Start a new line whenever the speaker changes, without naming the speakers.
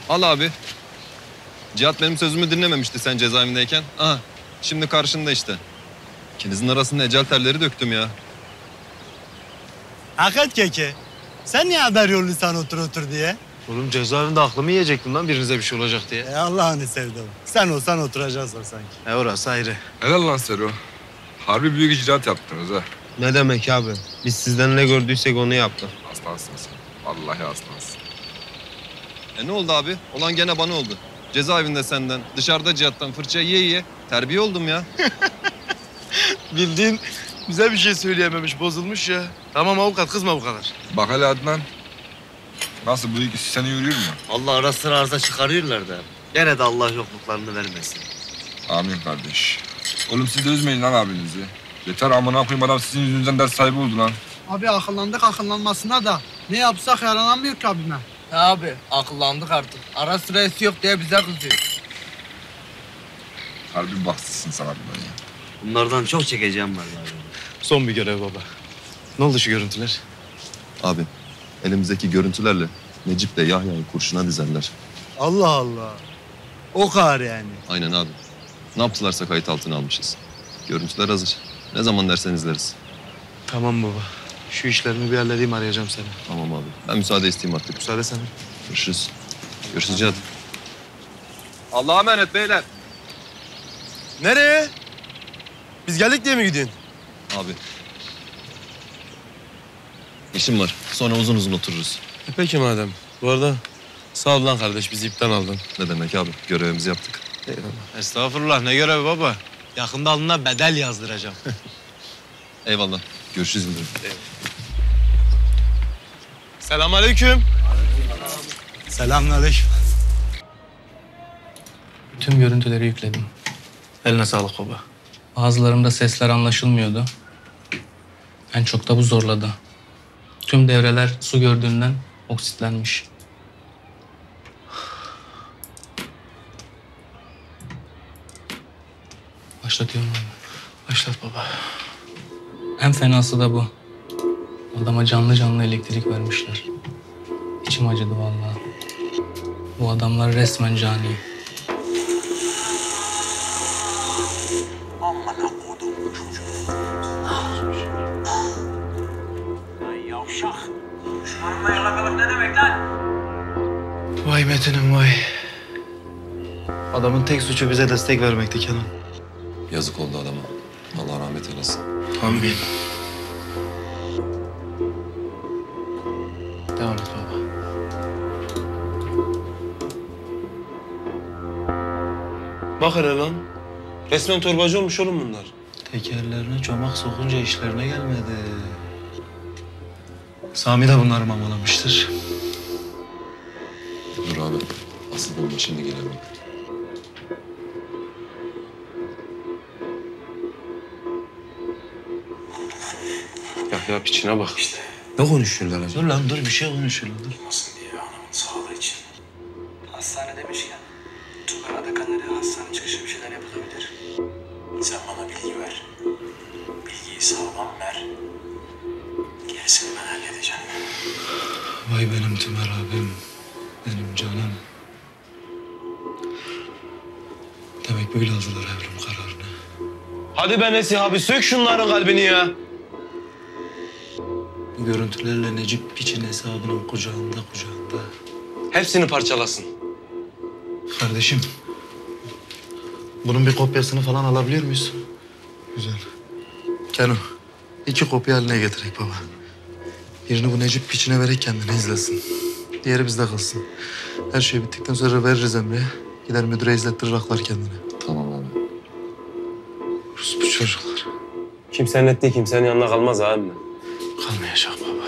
Al abi. Cihat benim sözümü dinlememişti sen cezaevindeyken. Aha, şimdi karşında işte. İkinizin arasında ecel terleri döktüm ya.
Hakikat keke. Sen niye haber yolluyorsan otur diye?
Oğlum aklımı yiyecektim lan birinize bir şey olacak diye.
Allah'ını sevdim. Sen olsan oturacaksın sanki.
Orası ayrı.
Helal lan Sero. Harbi büyük icraat yaptınız ha.
Ne demek abi? Biz sizden ne gördüysek onu yaptık.
Aslansın sen. Vallahi aslansın.
Ne oldu abi? Olan gene bana oldu. Cezaevinde senden, dışarıda Cihat'tan fırça yiye terbiye oldum ya.
Bildiğin bize bir şey söyleyememiş, bozulmuş ya. Tamam avukat, kızma bu kadar.
Bak hele Adnan. Nasıl bu ikisi seni yürüyor mu?
Allah ara sıra arıza çıkarıyorlar da. Gene de Allah yokluklarını vermesin.
Amin kardeş. Oğlum siz de üzmeyin lan abinizi. Yeter amına koyayım adam sizin yüzünüzden ders sahibi oldu lan.
Abi akıllandık akıllanmasına da ne yapsak yaranamıyor ki abime.
Abi akıllandık artık. Ara sırası yok diye bize kızıyor.
Harbi baksızsın sana bundan ya.
Bunlardan çok çekeceğim var abi. Son bir görev baba. Ne oldu şu görüntüler?
Abi, elimizdeki görüntülerle Necip'le Yahya'yı kurşuna dizerler.
Allah Allah. O kadar yani.
Aynen abi. Ne yaptılarsa kayıt altına almışız. Görüntüler hazır. Ne zaman dersen izleriz.
Tamam baba. Şu işlerimi bir halledeyim, arayacağım seni.
Tamam abi. Ben müsaade isteyeyim artık.
Müsaade sana.
Görüşürüz. Görüşürüz Cihat. Allah'a emanet beyler.
Nereye? Biz geldik diye mi gidiyorsun?
Abi. İşim var. Sonra uzun uzun otururuz.
Peki madem. Bu arada sağ ol lan kardeş, bizi ipten aldın.
Ne demek abi? Görevimizi yaptık.
Eyvallah. Estağfurullah, ne görevi baba?
Yakında alnına bedel yazdıracağım.
Eyvallah. Görüşürüz Yıldırım.
Selamünaleyküm.
Selamünaleyküm.
Tüm görüntüleri yükledim.
Eline sağlık baba.
Bazılarında sesler anlaşılmıyordu. En çok da bu zorladı. Tüm devreler su gördüğünden oksitlenmiş. Başlatıyorum abi.
Başlat baba.
En fenası da bu. Adama canlı canlı elektrik vermişler. İçim acıdı vallahi. Bu adamlar resmen cani.
Vay Metin'im vay. Adamın tek suçu bize destek vermekti Kenan.
Yazık oldu adama. Allah rahmet eylesin.
Amin. Devam et baba.
Bak hele lan. Resmen torbacı olmuş oğlum bunlar.
Tekerlerine çomak sokunca işlerine gelmedi. Sami de bunları mamalamıştır.
Dur abi. Asıl bomba şimdi geliyor.
Ya piçine bak işte. Ne konuşuyorlar acaba?
Dur lan dur, bir şey konuşuyorlar dur.
Hastane demişken Tugay Adakan'la hastane çıkışı bir şeyler yapılabilir. Sen bana bilgi ver. Bilgiyi sağlam ver. Gerisini ben halledeceğim.
Vay benim Tümer abim. Benim canım. Demek böyle aldılar evrim kararını.
Hadi be Nesih abi, sök şunların kalbini ya.
Bu görüntülerle Necip piçin hesabının kucağında.
Hepsini parçalasın.
Kardeşim, bunun bir kopyasını falan alabiliyor muyuz? Güzel. Keno, 2 kopya haline getirek baba. Birini bu Necip piçine vererek kendini izlesin. Diğeri bizde kalsın. Her şey bittikten sonra veririz Emre'ye. Gider müdüre izlettirir kendini.
Tamam abi.
Bu çocuklar.
Kimsenin ettiği kimsenin yanına kalmaz abi.
Kalmayacak baba.